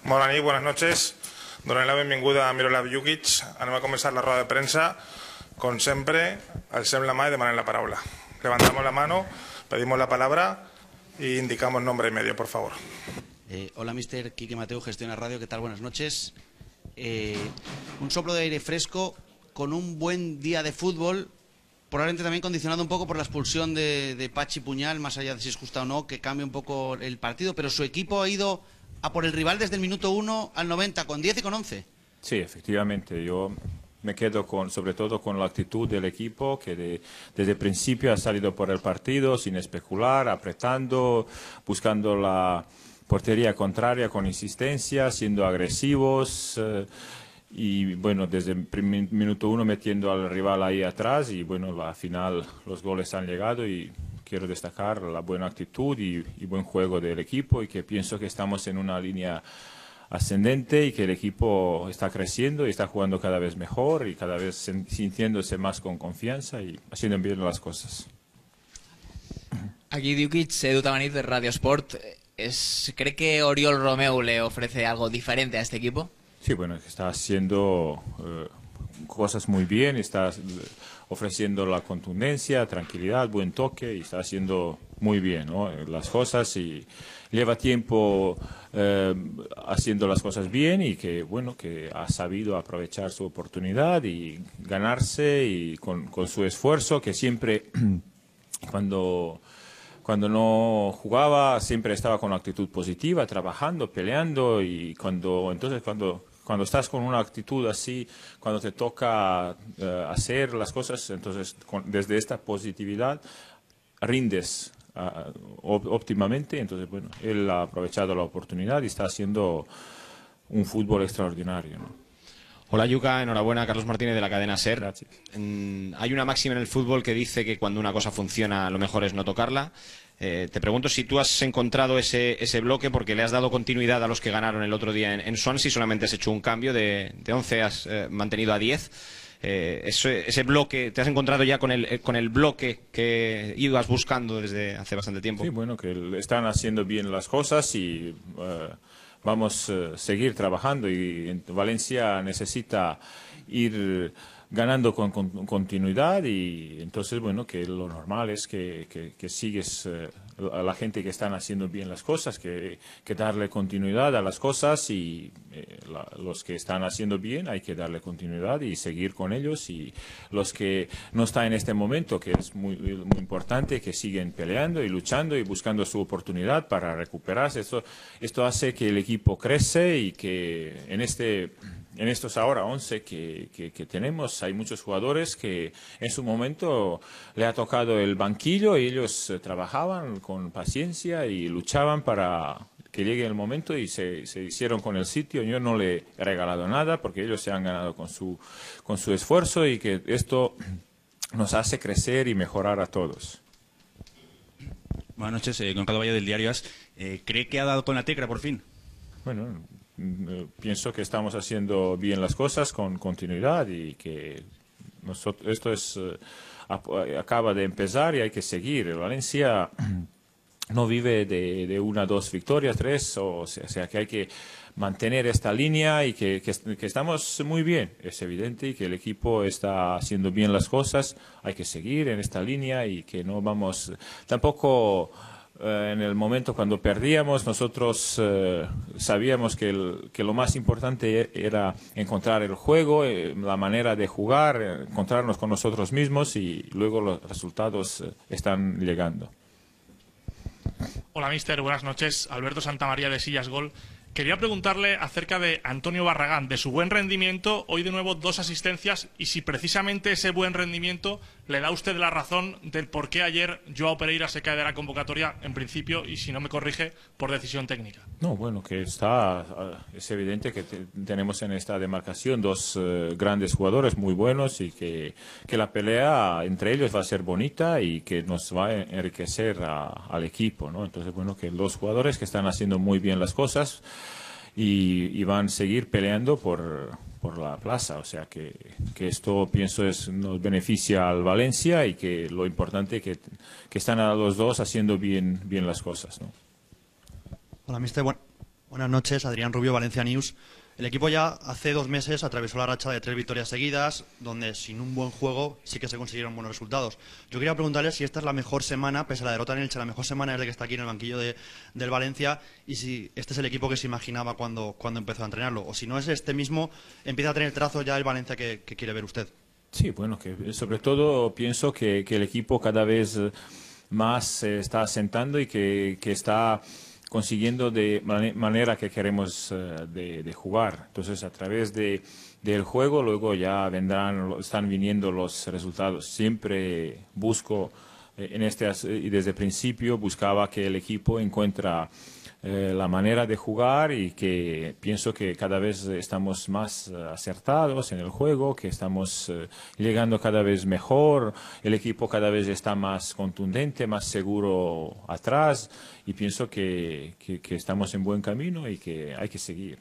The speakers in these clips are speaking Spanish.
Bona nit, buenas noches. Donem la benvinguda a Miroslav Jukic. Anem a començar la roda de premsa. Con sempre, alcem la mà y demanem la paraula. Levantamos la mano, pedimos la palabra y indicamos nombre y medio, por favor. Hola, mister Quique Mateu, Gestiona Radio. ¿Qué tal? Buenas noches. Un soplo de aire fresco con un buen día de fútbol, probablemente también condicionado un poco por la expulsión de Pachi Puñal, más allá de si es justa o no, que cambia un poco el partido, pero su equipo ha ido a por el rival desde el minuto 1 al 90, con 10 y con 11. Sí, efectivamente. Yo me quedo sobre todo con la actitud del equipo, que desde el principio ha salido por el partido sin especular, apretando, buscando la portería contraria con insistencia, siendo agresivos. Y bueno, desde el minuto 1 metiendo al rival ahí atrás y bueno, al final los goles han llegado y quiero destacar la buena actitud y buen juego del equipo y que pienso que estamos en una línea ascendente y que el equipo está creciendo y está jugando cada vez mejor y cada vez sintiéndose más con confianza y haciendo bien las cosas. Aquí Jukic, Edu Tamanit de Radio Sport. ¿Cree que Oriol Romeu le ofrece algo diferente a este equipo? Sí, bueno, está haciendo cosas muy bien, está ofreciendo la contundencia, tranquilidad, buen toque y está haciendo muy bien, ¿no?, las cosas y lleva tiempo haciendo las cosas bien y que bueno, que ha sabido aprovechar su oportunidad y ganarse y con su esfuerzo, que siempre cuando no jugaba siempre estaba con una actitud positiva, trabajando, peleando y cuando estás con una actitud así, cuando te toca hacer las cosas, entonces desde esta positividad rindes óptimamente. Entonces bueno, él ha aprovechado la oportunidad y está haciendo un fútbol extraordinario, ¿no? Hola Yuka, enhorabuena, Carlos Martínez de la cadena SER. Gracias. Hay una máxima en el fútbol que dice que cuando una cosa funciona lo mejor es no tocarla. Te pregunto si tú has encontrado ese bloque, porque le has dado continuidad a los que ganaron el otro día en Swansea, solamente has hecho un cambio de 11, has mantenido a 10. Ese bloque, ¿te has encontrado ya con el bloque que ibas buscando desde hace bastante tiempo? Sí, bueno, que están haciendo bien las cosas y vamos a seguir trabajando y Valencia necesita ir ganando con continuidad y entonces bueno, que lo normal es que sigues a la gente que están haciendo bien las cosas, que darle continuidad a las cosas y los que están haciendo bien hay que darle continuidad y seguir con ellos y los que no están en este momento, que es muy, muy importante, que siguen peleando y luchando y buscando su oportunidad para recuperarse. Esto hace que el equipo crece y que en estos ahora 11 que tenemos, hay muchos jugadores que en su momento le ha tocado el banquillo y ellos trabajaban con paciencia y luchaban para que llegue el momento y se hicieron con el sitio. Yo no le he regalado nada porque ellos se han ganado con su esfuerzo y que esto nos hace crecer y mejorar a todos. Buenas noches, Goncalo Valle del Diario AS. ¿Cree que ha dado con la tecla por fin? Bueno, pienso que estamos haciendo bien las cosas con continuidad y que esto acaba de empezar y hay que seguir. El Valencia no vive de 1, 2 victorias, 3, o sea que hay que mantener esta línea y que estamos muy bien. Es evidente y que el equipo está haciendo bien las cosas, hay que seguir en esta línea y que no vamos tampoco. En el momento cuando perdíamos, nosotros sabíamos que lo más importante era encontrar el juego, la manera de jugar, encontrarnos con nosotros mismos y luego los resultados están llegando. Hola, mister. Buenas noches. Alberto Santamaría de Sillas Gol. Quería preguntarle acerca de Antonio Barragán, de su buen rendimiento, hoy de nuevo 2 asistencias, y si precisamente ese buen rendimiento le da a usted la razón del por qué ayer Joao Pereira se cae de la convocatoria, en principio, y si no me corrige, por decisión técnica. No, bueno, que es evidente que tenemos en esta demarcación 2 grandes jugadores muy buenos y que la pelea entre ellos va a ser bonita y que nos va a enriquecer al equipo, ¿no? Entonces, bueno, que los jugadores que están haciendo muy bien las cosas y van a seguir peleando por la plaza, o sea que esto pienso nos beneficia al Valencia y que lo importante que están a los dos haciendo bien las cosas, ¿no? Hola, mister. Buenas noches, Adrián Rubio, Valencia News. El equipo ya hace 2 meses atravesó la racha de 3 victorias seguidas, donde sin un buen juego sí que se consiguieron buenos resultados. Yo quería preguntarle si esta es la mejor semana, pese a la derrota en Elche, la mejor semana desde que está aquí en el banquillo del Valencia, y si este es el equipo que se imaginaba cuando empezó a entrenarlo, o si no es este mismo, empieza a tener trazo ya el Valencia que quiere ver usted. Sí, bueno, que sobre todo pienso que el equipo cada vez más se está asentando y que está consiguiendo de manera que queremos de jugar. Entonces, a través del juego, luego ya están viniendo los resultados. Siempre busco, y desde el principio buscaba que el equipo encuentra la manera de jugar, y que pienso que cada vez estamos más acertados en el juego, que estamos llegando cada vez mejor, el equipo cada vez está más contundente, más seguro atrás, y pienso que estamos en buen camino y que hay que seguir.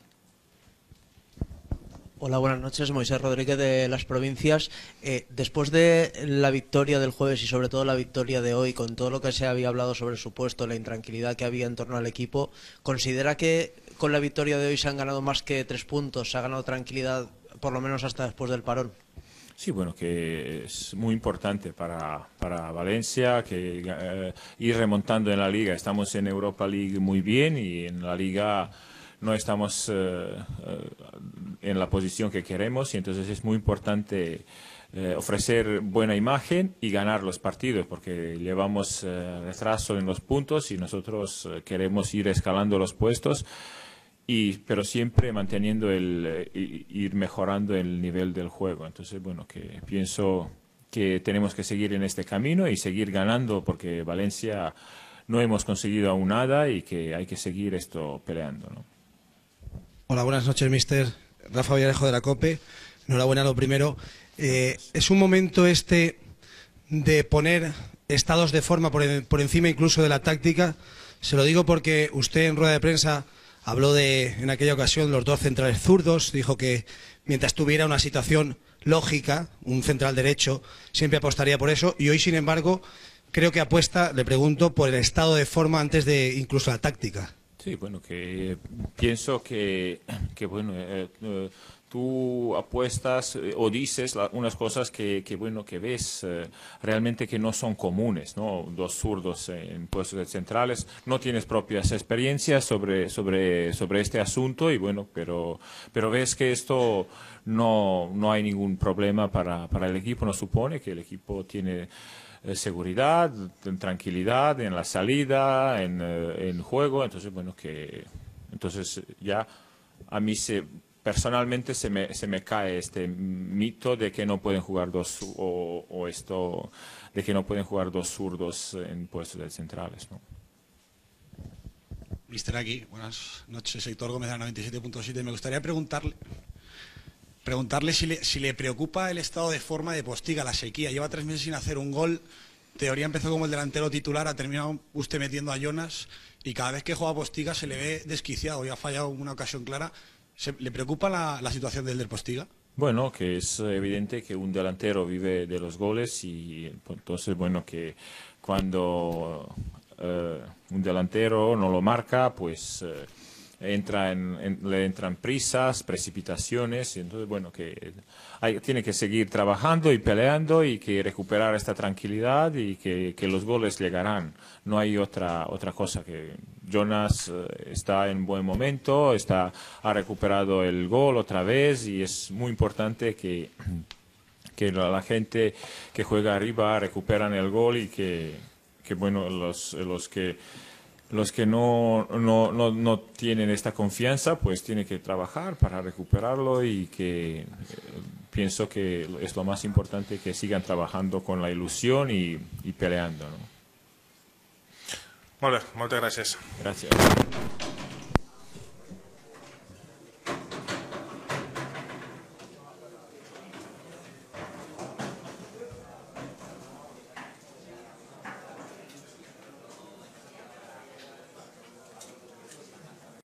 Hola, buenas noches. Moisés Rodríguez de Las Provincias. Después de la victoria del jueves y sobre todo la victoria de hoy, con todo lo que se había hablado sobre su puesto, la intranquilidad que había en torno al equipo, ¿considera que con la victoria de hoy se han ganado más que 3 puntos? ¿Se ha ganado tranquilidad, por lo menos hasta después del parón? Sí, bueno, que es muy importante para Valencia que ir remontando en la Liga. Estamos en Europa League muy bien, y en la Liga no estamos en la posición que queremos, y entonces es muy importante ofrecer buena imagen y ganar los partidos, porque llevamos retraso en los puntos y nosotros queremos ir escalando los puestos, pero siempre manteniendo ir mejorando el nivel del juego. Entonces, bueno, que pienso que tenemos que seguir en este camino y seguir ganando, porque Valencia no hemos conseguido aún nada y que hay que seguir esto peleando, ¿no? Hola, buenas noches, mister. Rafa Villarejo de la COPE. Enhorabuena lo primero. Es un momento este de poner estados de forma por encima incluso de la táctica. Se lo digo porque usted en rueda de prensa habló en aquella ocasión, los 2 centrales zurdos. Dijo que mientras tuviera una situación lógica, un central derecho, siempre apostaría por eso. Y hoy, sin embargo, creo que apuesta, le pregunto, por el estado de forma antes de incluso la táctica. Sí, bueno, que pienso que bueno, tú apuestas o dices unas cosas que ves realmente que no son comunes, ¿no? 2 zurdos en puestos de centrales, no tienes propias experiencias sobre este asunto, y bueno, pero ves que esto no hay ningún problema para el equipo. No supone que el equipo tiene seguridad, tranquilidad en la salida, en juego. Entonces, bueno, entonces ya a mí personalmente se me cae este mito de que no pueden jugar de que no pueden jugar 2 zurdos en puestos de centrales, ¿no? Mister, aquí, buenas noches, Héctor Gómez de la 97.7. Me gustaría preguntarle si le preocupa el estado de forma de Postiga, la sequía. Lleva 3 meses sin hacer un gol. Teoría empezó como el delantero titular, ha terminado usted metiendo a Jonas, y cada vez que juega Postiga se le ve desquiciado y ha fallado una ocasión clara. ¿Le preocupa la situación del Postiga? Bueno, que es evidente que un delantero vive de los goles, y entonces, bueno, que cuando un delantero no lo marca, pues le entran prisas, precipitaciones, y entonces, bueno, que tiene que seguir trabajando y peleando, y que recuperar esta tranquilidad, y que los goles llegarán. No hay otra cosa. Que Jonas está en buen momento, ha recuperado el gol otra vez, y es muy importante que la gente que juega arriba recuperan el gol, y que bueno, los que no tienen esta confianza, pues tienen que trabajar para recuperarlo, y que pienso que es lo más importante, que sigan trabajando con la ilusión y peleando, ¿no? Molt bé, moltes gràcies. Gràcies.